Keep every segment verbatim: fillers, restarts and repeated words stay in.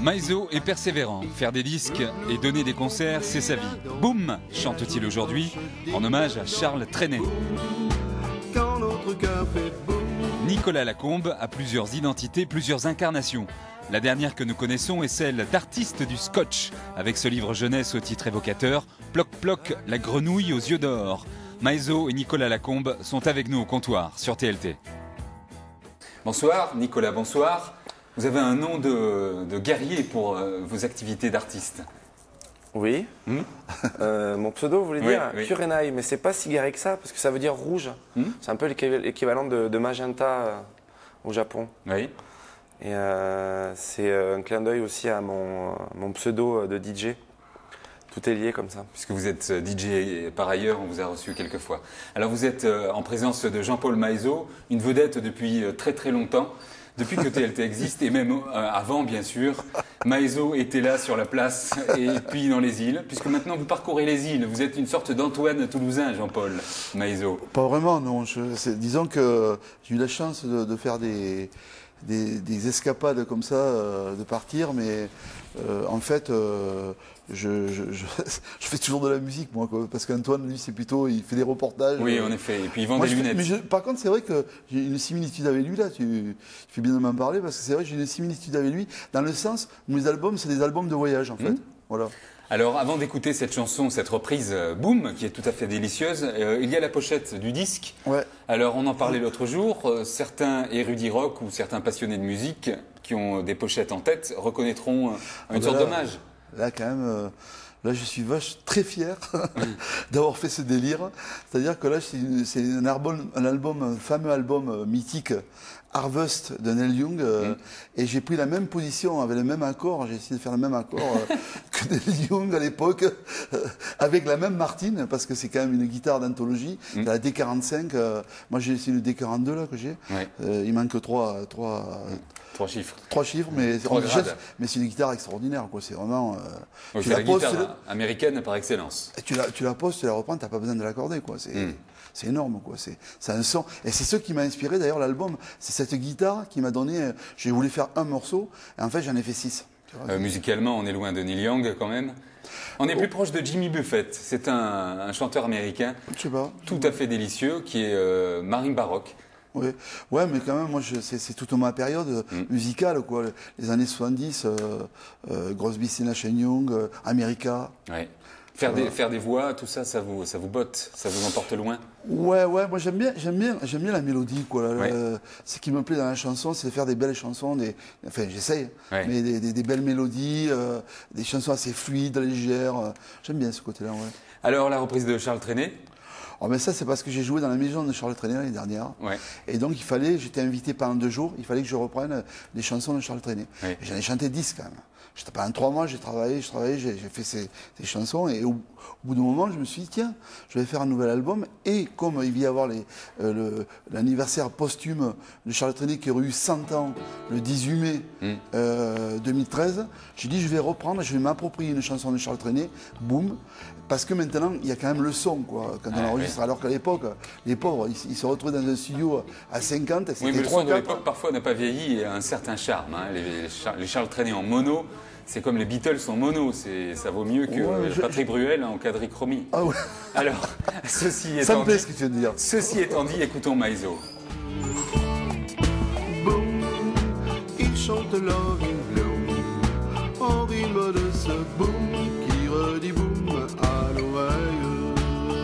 Maizo est persévérant. Faire des disques et donner des concerts, c'est sa vie. Boum, chante-t-il aujourd'hui en hommage à Charles Trenet. Nicolas Lacombe a plusieurs identités, plusieurs incarnations. La dernière que nous connaissons est celle d'artiste du scotch, avec ce livre jeunesse au titre évocateur « Ploc Ploc, la grenouille aux yeux d'or ». Maizo et Nicolas Lacombe sont avec nous au comptoir sur T L T. Bonsoir Nicolas, bonsoir. Vous avez un nom de, de guerrier pour euh, vos activités d'artiste. Oui. Mmh. Euh, mon pseudo voulait dire oui, Kurenai, oui. Mais c'est pas si guerrier que ça, parce que ça veut dire rouge. Mmh. C'est un peu l'équivalent de, de magenta euh, au Japon. Oui. Et euh, c'est un clin d'œil aussi à mon, mon pseudo de D J. Tout est lié comme ça. Puisque vous êtes D J par ailleurs, on vous a reçu quelques fois. Alors vous êtes en présence de Jean-Paul Maizo, une vedette depuis très très longtemps. Depuis que T L T existe, et même euh, avant bien sûr, Maizo était là sur la place et puis dans les îles, puisque maintenant vous parcourez les îles, vous êtes une sorte d'Antoine Toulousain, Jean-Paul Maizo. Pas vraiment, non. Je, disons que j'ai eu la chance de, de faire des, des, des escapades comme ça, euh, de partir, mais euh, en fait, euh, je, je, je, je fais toujours de la musique, moi, quoi, parce qu'Antoine, lui, c'est plutôt, il fait des reportages. Oui, en effet, et puis il vend moi, des lunettes. Fais, mais je, par contre, c'est vrai que j'ai une similitude avec lui, là, tu, tu fais bien de m'en parler, parce que c'est vrai que j'ai une similitude avec lui, dans le sens où mes albums, c'est des albums de voyage, en fait. Mmh. Voilà. Alors, avant d'écouter cette chanson, cette reprise euh, Boum, qui est tout à fait délicieuse, euh, il y a la pochette du disque. Ouais. Alors, on en parlait l'autre jour, euh, certains érudits rock ou certains passionnés de musique qui ont des pochettes en tête reconnaîtront euh, une ah sorte d'hommage. Là, quand même, euh, là, je suis vache très fier d'avoir fait ce délire. C'est-à-dire que là, c'est un album, un album, un fameux album euh, mythique, Harvest de Neil Young, euh, mm. et j'ai pris la même position, avec le même accord, j'ai essayé de faire le même accord euh, que Neil Young à l'époque, euh, avec la même Martin, parce que c'est quand même une guitare d'anthologie, mm. la D quarante-cinq, euh, moi j'ai essayé le D quarante-deux là que j'ai, ouais. euh, il manque trois, trois, mm. trois chiffres. Trois chiffres, mais, mais c'est une guitare extraordinaire, quoi. C'est vraiment. Euh, c'est la, la guitare le... américaine par excellence. Et tu la, tu la poses, tu la reprends, tu n'as pas besoin de l'accorder, quoi. C'est mm. énorme, quoi. C'est un son. Et c'est ce qui m'a inspiré d'ailleurs l'album. C'est cette guitare qui m'a donné. J'ai voulu faire un morceau, et en fait j'en ai fait six. Euh, musicalement, on est loin de Neil Young quand même. On est oh. plus proche de Jimmy Buffett. C'est un, un chanteur américain. Je sais pas. Tout à fait délicieux, qui est euh, marine baroque. Oui, ouais, mais quand même, moi, c'est toute ma période mm. musicale, quoi. Les années soixante-dix, euh, euh, Crosby, Stills, Nash and Young, euh, America. Ouais. Faire des, faire des voix, tout ça, ça vous, ça vous botte, ça vous emporte loin. Ouais, ouais, moi j'aime bien, j'aime bien, j'aime bien la mélodie, quoi. Ouais. Le, ce qui me plaît dans la chanson, c'est de faire des belles chansons, des, enfin j'essaye, ouais. mais des, des, des belles mélodies, euh, des chansons assez fluides, légères. Euh, j'aime bien ce côté-là, ouais. Alors la reprise de Charles Trenet. Oh, mais ça, c'est parce que j'ai joué dans la maison de Charles Trenet l'année dernière. Ouais. Et donc, il fallait, j'étais invité pendant deux jours, il fallait que je reprenne des chansons de Charles Trenet. Ouais. J'en ai chanté dix quand même. Pendant trois mois, j'ai travaillé, j'ai travaillé, j'ai fait ces, ces chansons. Et au, au bout d'un moment, je me suis dit, tiens, je vais faire un nouvel album. Et comme il va y avoir euh, l'anniversaire posthume de Charles Trenet qui aurait eu cent ans le dix-huit mai mm. euh, deux mille treize, j'ai dit, je vais reprendre, je vais m'approprier une chanson de Charles Trenet, boum. Parce que maintenant, il y a quand même le son, quoi, quand on enregistre. Ouais. Alors qu'à l'époque, les pauvres, ils, ils se retrouvaient dans un studio à cinquante. Oui, mais le son de l'époque, parfois, n'a pas vieilli et a un certain charme. Hein. Les, les, les Charles Trenet en mono, c'est comme les Beatles en mono. Ça vaut mieux que ouais, je, Patrick je... Bruel en quadrichromie. Ah ouais. Alors, ceci étant Ça me plaît dit, ce que tu viens de dire. Ceci étant dit, écoutons Maizo. Boum, il chante Love in Blue, en rythme de ce boum qui redit boum à l'oreille.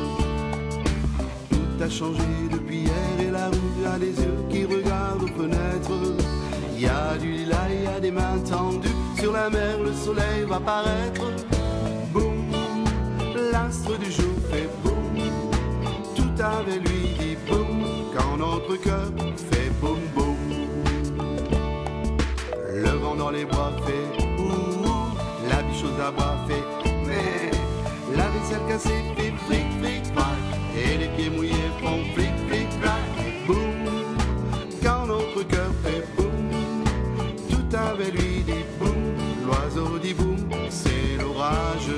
Tout a changé depuis hier et la rue a des yeux qui regardent aux fenêtres. Il y a du lilas, il y a des mains tendues, sur la mer le soleil va paraître. Boum, l'astre du jour fait boum, tout avec lui dit boum, quand notre cœur fait boum boum. Le vent dans les bois fait ouh, la bichose à bois fait mais, la vaisselle cassée fait fric fric frac, et les pieds mouillés font flic flic frac. Boum, quand notre cœur fait boum, tout avec lui dit boum, l'oiseau dit boum, c'est l'orage.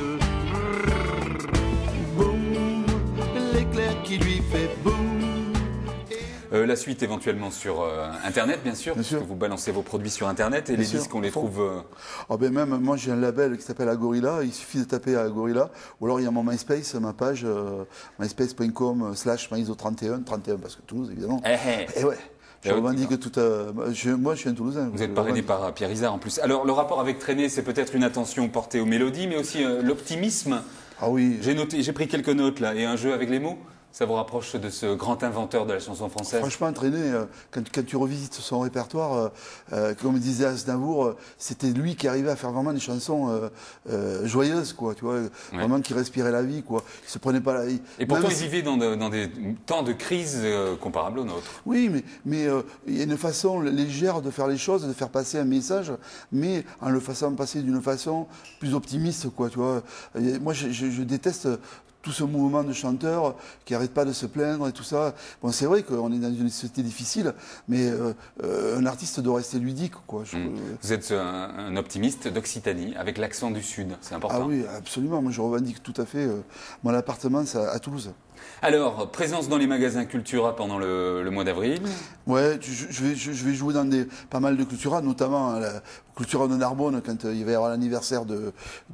Boum, l'éclair qui lui fait boum. Euh, la suite éventuellement sur euh, Internet, bien sûr, bien parce sûr. que vous balancez vos produits sur Internet et bien les sûr. disques, on les trouve... Euh... Oh ben même, moi j'ai un label qui s'appelle Agorilla, il suffit de taper Agorilla, ou alors il y a mon MySpace, ma page, euh, myspace point com slash maiso trente et un, trente et un parce que Toulouse évidemment. Eh, eh. Et ouais. Je revendique tout. Euh, je, moi, je suis un Toulousain. Vous êtes parrainé par Pierre Izard en plus. Alors, le rapport avec Traîner, c'est peut-être une attention portée aux mélodies, mais aussi euh, l'optimisme. Ah oui. J'ai noté, j'ai pris quelques notes là, et un jeu avec les mots. Ça vous rapproche de ce grand inventeur de la chanson française? Franchement, Traîner, euh, quand, quand tu revisites son répertoire, euh, euh, comme disait Aznavour, euh, c'était lui qui arrivait à faire vraiment des chansons euh, euh, joyeuses, quoi, tu vois, ouais. Vraiment qui respirait la vie, quoi. Il se prenait pas la vie. Et pourtant, il vivait dans, de, dans des temps de crise euh, comparables aux nôtres. Oui, mais mais euh, il y a une façon légère de faire les choses, de faire passer un message, mais en le faisant passer d'une façon plus optimiste, quoi, tu vois. Et moi, je, je, je déteste tout ce mouvement de chanteurs qui n'arrêtent pas de se plaindre et tout ça. Bon, c'est vrai qu'on est dans une société difficile, mais euh, euh, un artiste doit rester ludique, quoi. Je, mmh. Vous êtes un, un optimiste d'Occitanie, avec l'accent du Sud, c'est important. Ah oui, absolument. Moi, je revendique tout à fait euh, mon appartement à, à Toulouse. Alors, présence dans les magasins Cultura pendant le, le mois d'avril. Ouais, je, je, vais, je, je vais jouer dans des, pas mal de Cultura, notamment à la Cultura de Narbonne, quand euh, il va y avoir l'anniversaire de,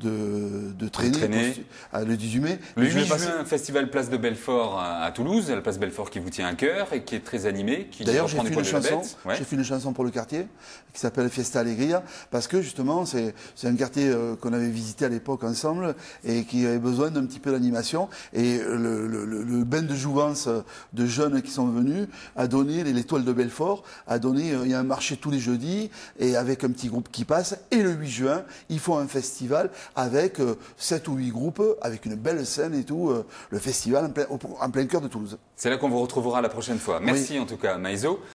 de, de Traîner, Traîner. Pour, le dix-huit mai. Le huit juin, un festival Place de Belfort à, à Toulouse, la Place Belfort qui vous tient à cœur et qui est très animé. D'ailleurs, j'ai fait, une chanson, ouais. fait une chanson pour le quartier qui s'appelle Fiesta Alegria, parce que justement, c'est un quartier euh, qu'on avait visité à l'époque ensemble et qui avait besoin d'un petit peu d'animation. Et le, le, le Le bain de jouvence de jeunes qui sont venus a donné, l'étoile de Belfort, a donné, il y a un marché tous les jeudis, et avec un petit groupe qui passe, et le huit juin, ils font un festival avec sept ou huit groupes, avec une belle scène et tout, le festival en plein, en plein cœur de Toulouse. C'est là qu'on vous retrouvera la prochaine fois. Merci oui. en tout cas, Maiso.